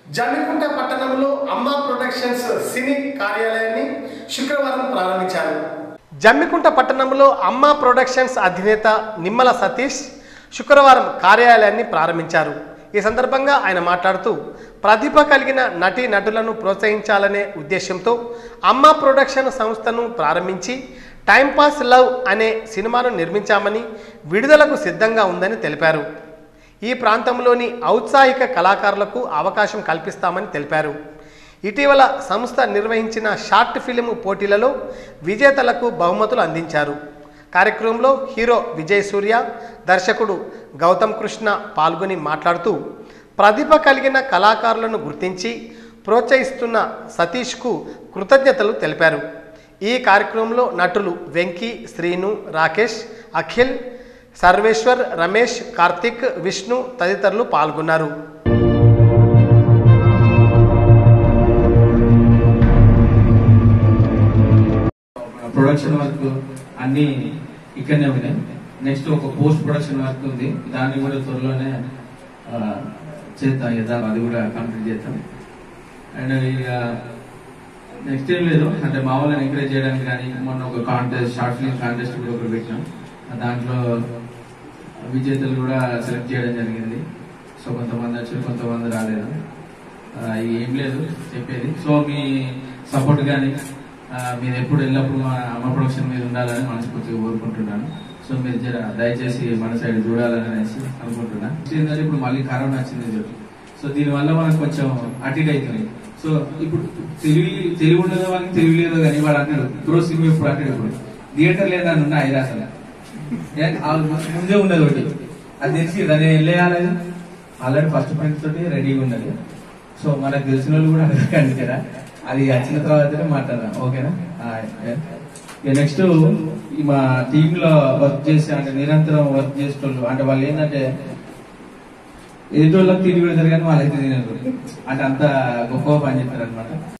జమ్మికుంట పట్టణంలో అమ్మా ప్రొడక్షన్స్ సినీ కార్యాలయాన్ని శుక్రవారం ప్రారంభించారు. జమ్మికుంట పట్టణంలో అమ్మా ప్రొడక్షన్స్ అధినేత నిమ్మల సతీష్ శుక్రవారం కార్యాలయాన్ని ప్రారంభించారు. ఈ సందర్భంగా ఆయన మాట్లాడుతూ ప్రతిభ కలిగిన నటీ నటులను ప్రోత్సహించాలనే ఉద్దేశంతో అమ్మా ప్రొడక్షన్ సంస్థను ప్రారంభించి టైంపాస్ లవ్ అనే సినిమాను నిర్మించామని విడుదలకు సిద్ధంగా ఉందని తెలిపారు. ఈ ప్రాంతంలోని ఔత్సాహిక కళాకారులకు అవకాశం కల్పిస్తామని తెలిపారు. ఇటీవల సంస్థ నిర్వహించిన షార్ట్ ఫిల్మ్ పోటీలలో విజేతలకు బహుమతులు అందించారు. కార్యక్రమంలో హీరో విజయ్ సూర్య, దర్శకుడు గౌతమ్ కృష్ణ పాల్గొని మాట్లాడుతూ ప్రతిభ కలిగిన కళాకారులను గుర్తించి ప్రోత్సహిస్తున్న సతీష్కు కృతజ్ఞతలు తెలిపారు. ఈ కార్యక్రమంలో నటులు వెంకీ, శ్రీను, రాకేష్, అఖిల్, సర్వేశ్వర్, రమేష్, కార్తిక్, విష్ణు తదితరులు పాల్గొన్నారు. ప్రొడక్షన్ వర్క్ అన్ని ఇక్కడనే ఉన్నాయి. నెక్స్ట్ ఒక పోస్ట్ ప్రొడక్షన్ వర్క్ ఉంది, దాన్ని కూడా త్వరలోనే చేద్దాం, అది కూడా కంప్లీట్ చేద్దాం. అండ్ ఇక నెక్స్ట్ ఏం లేదు, అంటే మా వాళ్ళని ఎంకరేజ్ చేయడానికి కానీ మొన్న ఒక కాంటెస్ట్, షార్ట్ ఫిల్మ్ కాంటెస్ట్ కూడా ఒకటి పెట్టినాం. దాంట్లో విజేతలు కూడా సెలెక్ట్ చేయడం జరిగింది. సో కొంతమంది వచ్చారు, కొంతమంది రాలేదు. ఏం లేదు చెప్పేది. సో మీ సపోర్ట్ కానీ మీరు ఎప్పుడు ఎల్లప్పుడు మా అమ్మ ప్రొడక్షన్ మీద ఉండాలని మనస్ఫూర్తిగా కోరుకుంటున్నాను. సో మీరు దయచేసి మన సైడ్ చూడాలని అనేసి అనుకుంటున్నాను. ఏంటంటే ఇప్పుడు మళ్ళీ కరోనా వచ్చింది, సో దీనివల్ల మనకు కొంచెం అటు ఇటు అవుతుంది. సో ఇప్పుడు తెలివి ఉండదు వాళ్ళకి, తెలియలేదు కానీ వాడు అంటాడు ఇప్పుడు సినిమా ఇప్పుడు అంటాడు, ఇప్పుడు థియేటర్ లేదని ఉన్నా అయినా అసలు ముందే ఉన్నది ఒకటి, అది తెలిసి అది వెళ్ళేయాలి. ఆల్రెడీ ఫస్ట్ పాయింట్ తోటి రెడీగా ఉన్నది. సో మనకు తెలిసిన వాళ్ళు కూడా అడగండి కదా, అది వచ్చిన తర్వాతనే మాట్లాడదాం, ఓకేనా? నెక్స్ట్ మా టీమ్ లో వర్క్ చేసి, అంటే నిరంతరం వర్క్ చేసేటోళ్ళు, అంటే వాళ్ళు ఏంటంటే ఎదుటి వాళ్ళకి తిరిగి పెడతారు కానీ వాళ్ళైతే తినరు, అంటే అంత గొప్పగా పని చేస్తారు అనమాట.